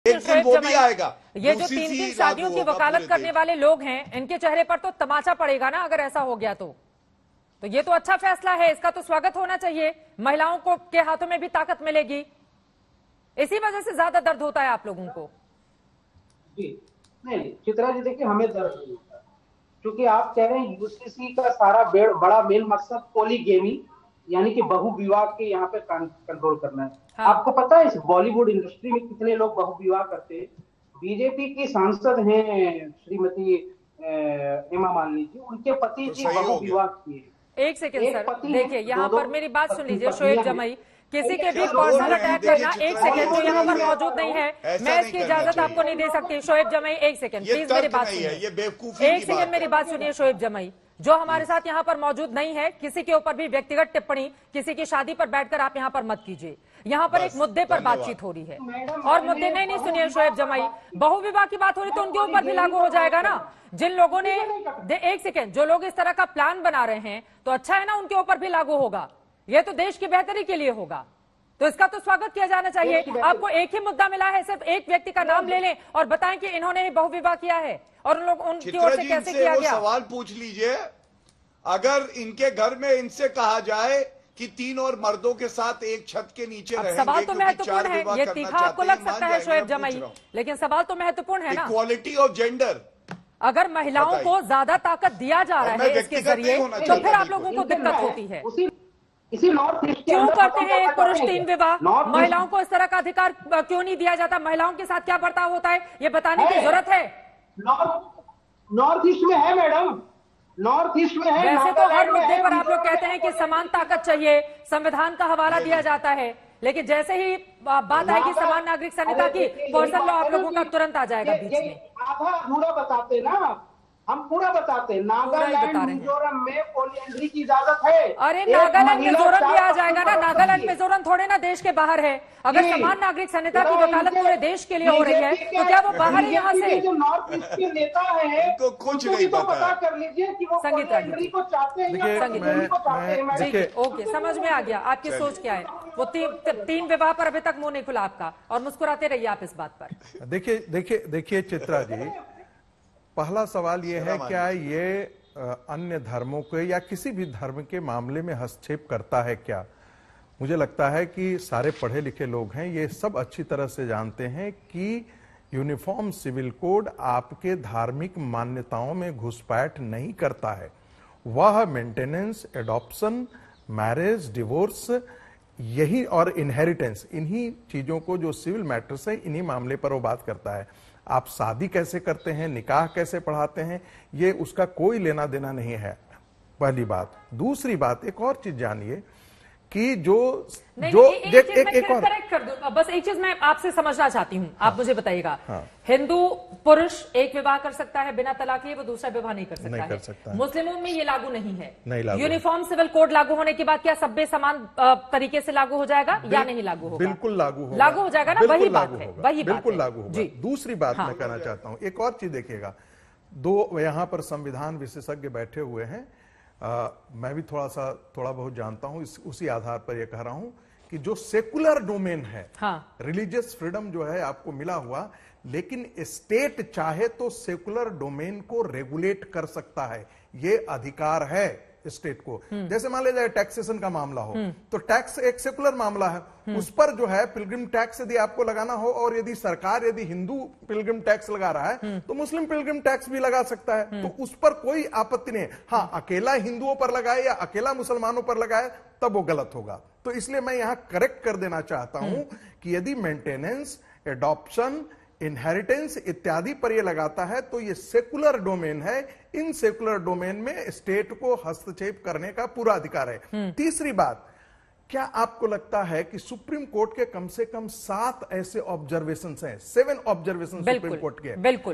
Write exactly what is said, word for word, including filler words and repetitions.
एक दिन वो भी आएगा। ये जो तीन तीन शादियों की वकालत करने वाले लोग हैं, इनके चेहरे पर तो तमाचा पड़ेगा ना अगर ऐसा हो गया तो तो ये तो अच्छा फैसला है, इसका तो स्वागत होना चाहिए। महिलाओं को के हाथों में भी ताकत मिलेगी। इसी वजह से ज्यादा दर्द होता है आप लोगों को। जी नहीं चित्रा जी, देखिए हमें दर्द नहीं होता क्योंकि आप कह रहे हैं यूसीसी का सारा बड़ा मेन मकसद पॉलीगेमी यानी कि बहु विवाह के यहाँ पे कंट्रोल करना है। हाँ। आपको पता है इस बॉलीवुड इंडस्ट्री में कितने लोग बहु विवाह करते हैं? बीजेपी की सांसद हैं श्रीमती हेमा मालिनी जी, उनके पति जी बहु विवाह किए। एक सेकंड सर, देखिए यहाँ पर मेरी बात सुन लीजिए। शोएब जमाई, किसी के भी पर्सनल अटैक करना, एक सेकंड, जो यहाँ पर मौजूद नहीं है मैं इसकी इजाजत आपको नहीं दे सकती। शोएब जमाई एक सेकंड प्लीज मेरी बात सुनिए, एक सेकंड मेरी बात सुनिए। शोएब जमाई जो हमारे साथ यहाँ पर मौजूद नहीं है, किसी के ऊपर भी व्यक्तिगत टिप्पणी किसी की शादी पर बैठकर आप यहाँ पर मत कीजिए। यहाँ पर एक मुद्दे पर बातचीत हो रही है और मुद्दे नहीं नहीं सुनिए शोएब जमाई, बहु विवाह की बात हो रही तो उनके ऊपर भी लागू हो जाएगा ना। जिन लोगों ने, एक सेकेंड, जो लोग इस तरह का प्लान बना रहे हैं तो अच्छा है ना, उनके ऊपर भी लागू होगा। ये तो देश की बेहतरी के लिए होगा, तो इसका तो स्वागत किया जाना चाहिए। आपको एक ही मुद्दा मिला है, सिर्फ एक व्यक्ति का नाम ले लें और बताएं कि इन्होंने ही बहु विवाह किया है और उन लोग उनकी ओर से कैसे किया गया। सवाल पूछ लीजिए, अगर इनके घर में इनसे कहा जाए कि तीन और मर्दों के साथ एक छत के नीचे रहेंगे, सवाल तो महत्वपूर्ण है, ये तीखा आपको लग सकता है शोएब जमाई, लेकिन सवाल तो महत्वपूर्ण है ना। इक्वालिटी ऑफ जेंडर, अगर महिलाओं को ज्यादा ताकत दिया जा रहा है इसके जरिए तो फिर आप लोगों को दिक्कत होती है। इसी नॉर्थ ईस्ट क्यों करते हैं एक पुरुष तीन विवाह? महिलाओं को इस तरह का अधिकार क्यों नहीं दिया जाता? महिलाओं के साथ क्या बर्ताव होता है ये बताने की जरूरत है। नॉर्थ ईस्ट में है मैडम, नॉर्थ ईस्ट में है। वैसे तो हर मुद्दे पर आप लोग कहते हैं कि समान ताकत चाहिए, संविधान का हवाला दिया जाता है, लेकिन जैसे ही बात आएगी समान नागरिक संहिता की, पर्सनल लॉ आप लोगों का तुरंत आ जाएगा बीच में। आधा अधूरा बताते ना, हम पूरा बताते हैं। नागालैंड मिजोरम में पॉलीएंड्री की इजाजत है। अरे नागालैंड मिजोरम भी आ जाएगा ना, नागालैंड मिजोरम थोड़े ना देश के बाहर है। अगर समान नागरिक संहिता की वकालत पूरे देश के लिए हो रही है तो क्या वो बाहर है यहाँ से? जो नॉर्थ ईस्ट के नेता है तो कुछ नहीं तो पता कर लीजिए कि वो पॉलीएंड्री को चाहते हैं। ओके, समझ में आ गया आपकी सोच क्या है। वो तीन तीन विवाह पर अभी तक मुंह नहीं खुला आपका और मुस्कुराते रहिए आप इस बात पर। देखिए देखिए देखिए चित्रा जी, पहला सवाल यह है, क्या ये अन्य धर्मों के या किसी भी धर्म के मामले में हस्तक्षेप करता है क्या? मुझे लगता है कि सारे पढ़े लिखे लोग हैं, ये सब अच्छी तरह से जानते हैं कि यूनिफॉर्म सिविल कोड आपके धार्मिक मान्यताओं में घुसपैठ नहीं करता है। वह मेंटेनेंस, एडॉप्शन, मैरिज, डिवोर्स, यही और इनहेरिटेंस, इन्हीं चीजों को जो सिविल मैटर्स है, इन्हीं मामले पर वो बात करता है। आप शादी कैसे करते हैं, निकाह कैसे पढ़ाते हैं, ये उसका कोई लेना देना नहीं है, पहली बात। दूसरी बात, एक और चीज जानिए कि जो नहीं, जो एक, एक, एक, एक, एक और करेक्ट कर दूं, बस एक चीज मैं आपसे समझना चाहती हूँ, आप हाँ, मुझे बताइएगा। हाँ, हिंदू पुरुष एक विवाह कर सकता है बिना तलाक लिए, वो दूसरा विवाह नहीं कर सकता, नहीं है। कर सकता है। मुस्लिमों में ये लागू नहीं है। नहीं लागू। यूनिफॉर्म सिविल कोड लागू होने के बाद क्या सभ्य समान तरीके से लागू हो जाएगा या नहीं लागू होगा? बिल्कुल लागू होगा, लागू हो जाएगा ना, वही बात है, वही बिल्कुल लागू होगा। दूसरी बात मैं कहना चाहता हूँ, एक और चीज देखिएगा, दो यहाँ पर संविधान विशेषज्ञ बैठे हुए हैं, आ, मैं भी थोड़ा सा थोड़ा बहुत जानता हूं, इस उसी आधार पर यह कह रहा हूं कि जो सेकुलर डोमेन है, हाँ, रिलीजियस फ्रीडम जो है आपको मिला हुआ, लेकिन स्टेट चाहे तो सेकुलर डोमेन को रेगुलेट कर सकता है, ये अधिकार है स्टेट को। जैसे मान लीजिए टैक्सेशन का मामला हो तो टैक्स एक सेकुलर मामला है, उस पर जो है पिलग्रिम टैक्स यदि आपको लगाना हो, और यदि सरकार यदि हिंदू पिलग्रिम टैक्स लगा रहा है तो मुस्लिम पिलग्रिम टैक्स भी लगा सकता है, तो उस पर कोई आपत्ति नहीं है। हाँ, अकेला हिंदुओं पर लगाए या अकेला मुसलमानों पर लगाए तब वो गलत होगा। तो इसलिए मैं यहां करेक्ट कर देना चाहता हूं कि यदि मेंटेनेंस, एडॉप्शन, इनहेरिटेंस इत्यादि पर यह लगाता है तो यह सेकुलर डोमेन है, इन सेकुलर डोमेन में स्टेट को हस्तक्षेप करने का पूरा अधिकार है। तीसरी बात, क्या आपको लगता है कि सुप्रीम कोर्ट के कम से कम सात ऐसे ऑब्जर्वेशंस हैं, सेवन ऑब्जर्वेशन सुप्रीम कोर्ट के, बिल्कुल